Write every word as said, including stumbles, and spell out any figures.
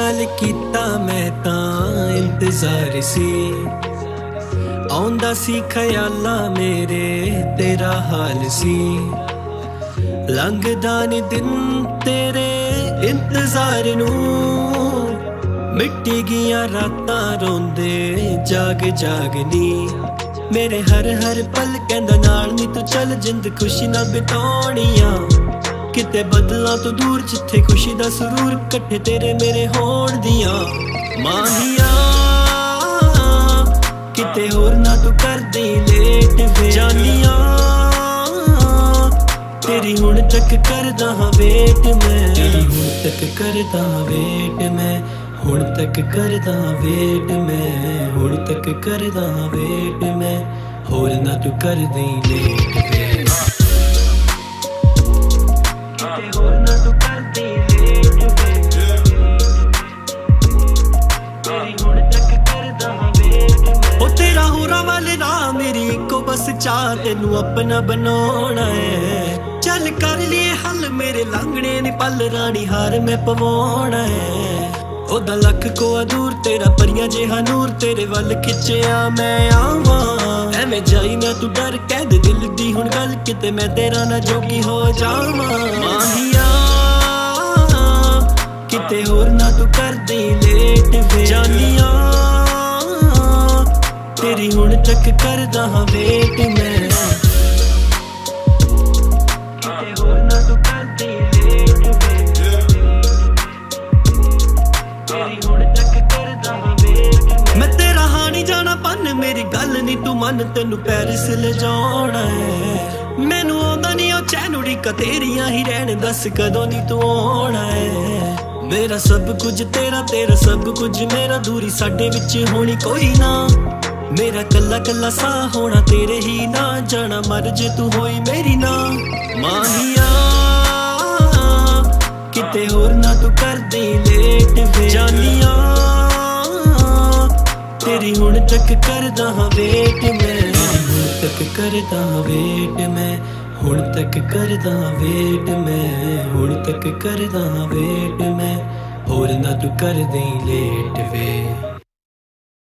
नाल कीता मैं तां इंतजार सी आउंदा सी ख्याला मेरे तेरा हाल सी लंघदा नी दिन तेरे इंतजार नू मिट्टी गियां रातां रोंदे जाग जागनी मेरे हर हर पल कहंदा नाल नी तू चल जिंद खुशी ना बिताउणियां किते बदलां तो दूर जिथे खुशी दा सुरूर कट्ठे तेरे मेरे होण दियां माहिया किते होर ना तू कर दे लेट वे जानिया तेरी हुण तक करदा हां वेट मैं तेरी हुण तक करदा हां वेट मैं हुण तक करदा हां वेट मैं हुण तक करदा हां वेट मैं होर ना तू कर दे लेट वे चाह तेनू अपना बनाना है चल कर लिए हल मेरे लांगने नी पल रानी हार में पवाना है ओदा लख को दूर तेरा परियां जेहा नूर तेरे वल खिंचिया मैं आवां एवें जाई ना तू डर कह दे दिल दी हुण गल किते मैं तेरा ना जोगी हो जावां माहिया किते होर ना तू कर दे लेट वे जानिया तेरी हुण तक करदा हां वेट मैं किते होर ना तू कर दे लेट वे तेरी हुण तक करदा हां वेट मैं तेरा हां नहीं जाना पन मेरी गल नी तू मन तेनू पैरिस ले जाना है मैनू आंदा नहीं ओ चैनुड़ी का तेरियां ही रहन दस कदों नी तू आना है मेरा सब कुछ तेरा तेरा सब कुछ मेरा दूरी साडे विच होनी कोई ना मेरा कला कला सा होना तेरे ही ना जाना मर जे तू होई मेरी ना माहिया किते होर ना तू कर दे लेट वे जानिया तेरी हुण तक करदा हां वेट मैं हुण तक करदा हां वेट मैं हुण तक करदा हां वेट मैं हुण तक करदा हां वेट मैं होर ना तू कर दे लेट वे।